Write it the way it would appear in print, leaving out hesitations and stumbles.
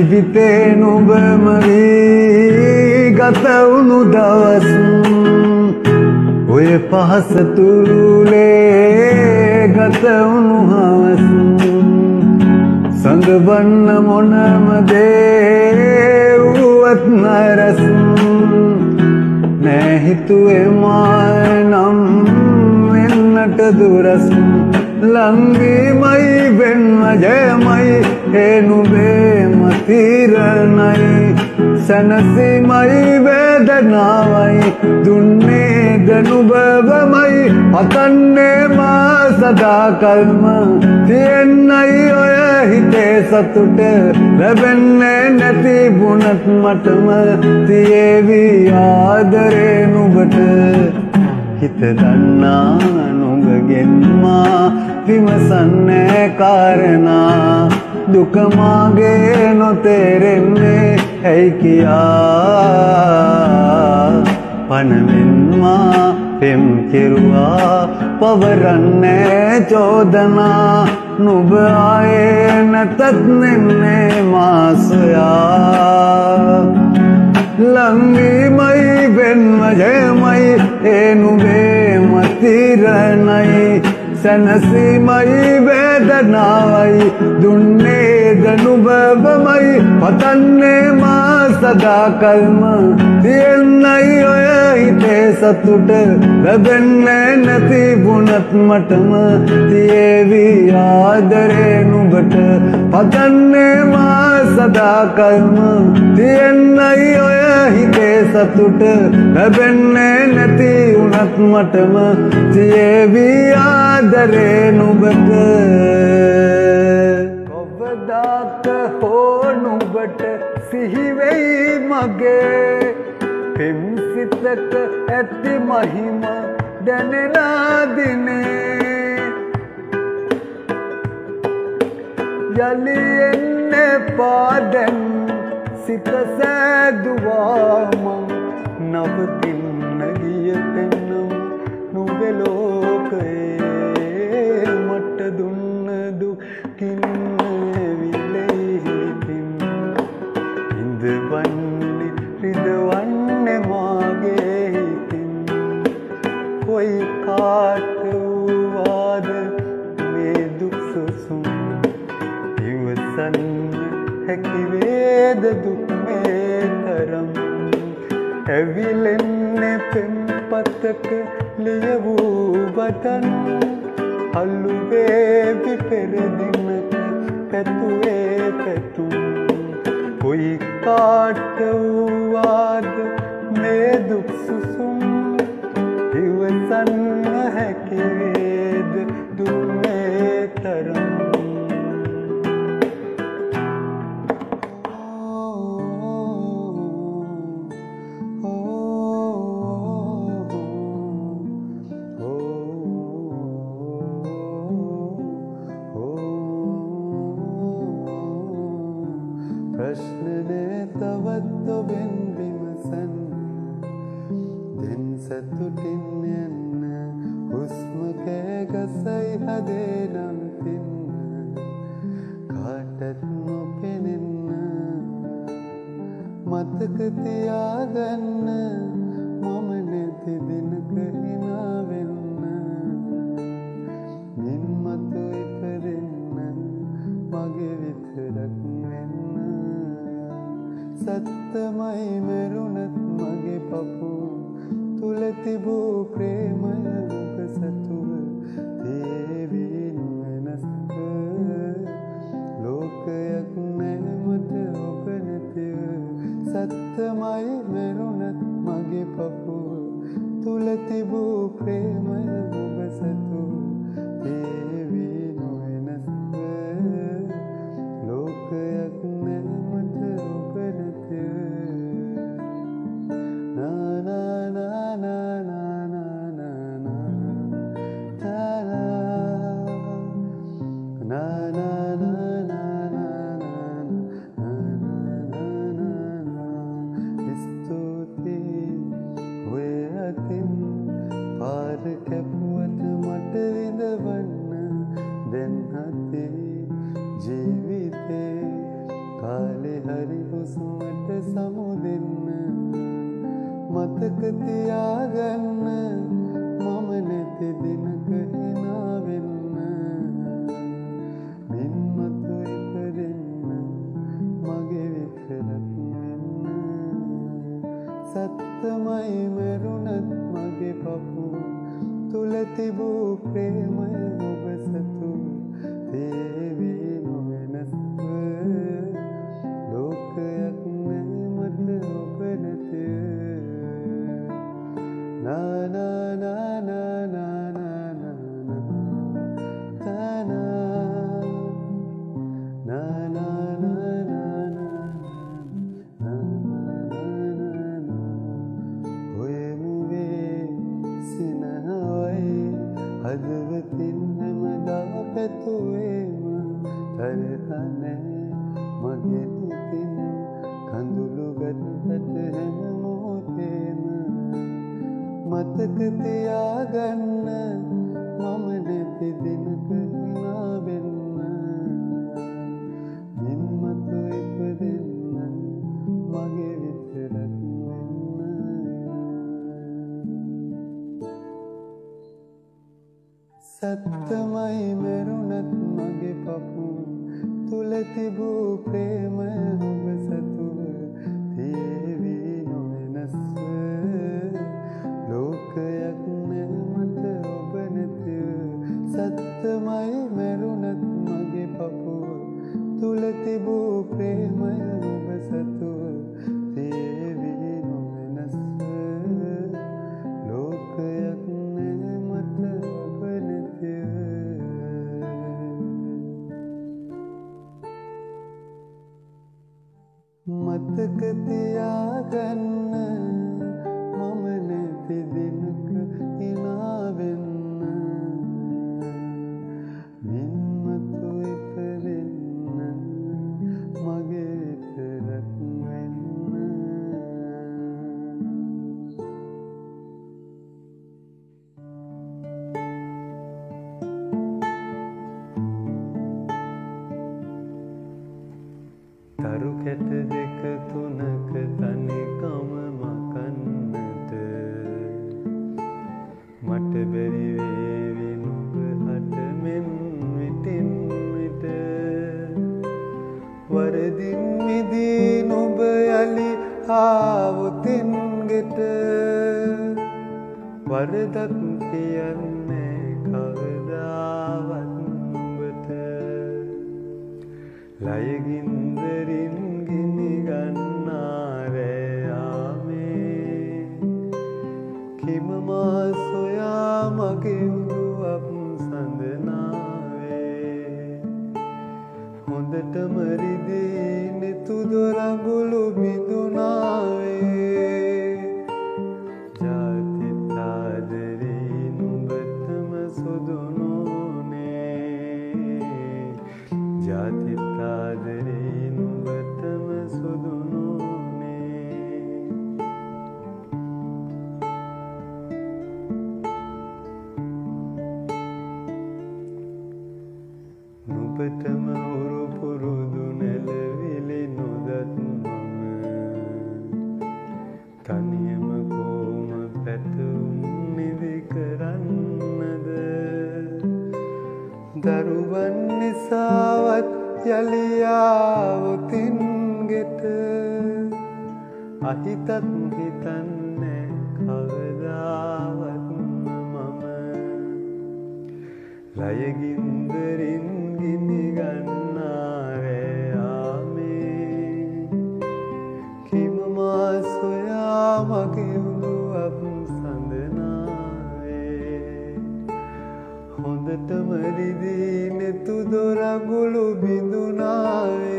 ජීවිතේ නුඹම වී ගත වුණු දවස් ඔය පහස තුරුලේ ගත වුණු හවස් සංගවන්න මොනම දේ වුවත් නරස් නෑ හිතුවේ මා නම් වෙන්නට දුරස් ලංවීමයි වෙන්න ජයමයි ඒ නුඹේ මතිරණයි සැනසීමයි වේදනාවයි දුන්නේ දනුබවමයි පතන්නේ මා සදාකල්ම තියෙන්නයි ඔය හිතේ සතුට ලැබෙන්නේ නැති වුණත් මටම තියේවි ආදරේ නුඹට හිත දන්නා නුඹගෙන් මා විමසන්නේ කාරණා දුක මාගේ නොතේරෙන්නේ ඇයි කියා පනවෙන් මා පෙම් කෙරුවා පවරන්නේ චෝදනා නුඹ ආයේ නැතත් නෙන්නේ මා සොයා ලංවීමයි වෙන්ම ජයමයි ඒ නුඹේ මතිරණයි සැනසීමයි වේදනාවයි දුන්නේ දනුබවමයි පතන්නේ මා සදාකල්ම තියෙන්නයි ඔය හිතේ සතුට ලැබෙන්නේ නැති වුණත් මටම තියේවි ආදරේ නුඹට පතන්නේ මා සදාකල්ම තියෙන්නයි ඔය හිතේ සතුට ලැබෙන්නේ නැති වුණත් මටම තියේවි ආදරේ නුඹට කවදාක හෝ නුඹට සිහි වෙයි මගේ පෙම් සිතක ඇති මහිම දැනෙන දිනේ යලි එන්නේ පාදෙන් සිත සෑදුවාම නවතින්න ගිය තැනම් නුඹේ ලෝකයේ මට දුන්න දුකින් විලෙහිතින් ඉඳවන්නේ රිදවන්නේ මාගේ හිතින් කොයි කාට වූවාද මේ දුක් සුසුම් ඉවසන්න හැකි වේද දුක් මේ තරම් ඇවිලෙන්නේ පෙම් පතක ලියවූ බතන් අල්ලු වේවි පෙරදිනක පැතුවේ පැතුම් කොයි කාට වූවාද මේ දුක් සුසුම් ඉවසන්න හැකි වේද දුක් මේ තරම් ප්‍රශ්නනේ තවත් ඔබෙන් විමසන්න දෙන් සතුටින් යන්න හුස්ම කෑගසයි හදේ නම්තින්න කාටත් නොපෙනෙන්න මතක තියාගන්න මම නැති දිනක හිනා වෙන්න මින් මතු ඉපදෙන්න මගේ විතරක් වෙන්න සත්තමයි මෙරුණත් මගේ පපු තුල තිබූ ප්‍රේමය ඔබ සතුව තේවී නොවෙනස්ව ලෝකයක් නෑ මට ඔබ නැතිව සත්තමයි මෙරුණත් මගේ පපු තුල තිබූ ප්‍රේමය ඔබ සතුව තේවී නොවෙනස්ව ලෝකයක් නෑ මට ඔබ නැතිව ස්තුති ඔය අතින් පාර කැපුව හරි හුස්මට සමුදෙන්න මතක තියාගන්න මම නැති දිනක hina වෙන්න මින් මතු ඉපදෙන්න මගේ විතරක් වෙන්න සත්තමයි මරුණත් මගේ පපු තුල තිබූ ප්‍රේමය ඔබ සතු දේවි නොවෙනස්ව ලෝකයක් නැමත ඔබ නැතිව නා නා නා නා නා නා නා නා හදවතින් හැමදා පැතුවේම තරහ නෑ මගේ හිතින් කඳුළු ගත්තට හැම මොහොතේම මතක තියාගන්න මම නැති දිනක hina වෙන්න මින් මතු ඉපදෙන්න මගේ විතරක් සත්තමයි මරුණත් මගේ පපු තුල තිබූ ප්‍රේමය ඔබ සතුව දේවි නොවෙනස්ව ලෝකයක් නැමත ඔබ නැතිව සත්තමයි මරුණත් මගේ පපු තුල තිබූ ප්‍රේමය ඔබ සතුව දේවි නොවෙනස්ව ලෝකයක් නැමත මතක තියාගන්න මම නැති දිනක hina වෙන්න මින් මතු ඉපදෙන්න මගේ විතරක් වෙන්න තරු කැට දෙක තුනක තනිකම මකන්නට මට බැරි වේවි නුඹ හට මෙන් විටින් විට වරදින් මිදී නුඹ යලි ආවොතින් ගෙට වරදක් කියන්නේ කවදාවත් නුඹට ලයගින්දරින් ගිනි ගන්නාරයාමේ කිම මා සොයා මගේ උදුවක් සඳනාවේ හොඳටම රිදී නෙතු දොරගුළු බිඳුනාවේ ජාතිත් ආදරේ නුඹටම සොදුනෝනේ ජාතිත් ආදරේ නුඹටම සොදුනෝනේ නුඹටම උරු පුරුදු නැලවිලි නොදත් මම තනියම කොම පැතුම් නිදි කරන්නද දරුවන් නිසාවත් යලියාවොතින් ගෙට අහිතත් හිතන්නේ කවදාවත් මම ලයගින්දරින් ගිනි ගන්නාරයාමේ කිම මා සොයා මගේ උදුවක් සඳනාවේ හොඳටම රිදී නෙතු දොරගුළු බිඳුනාවේ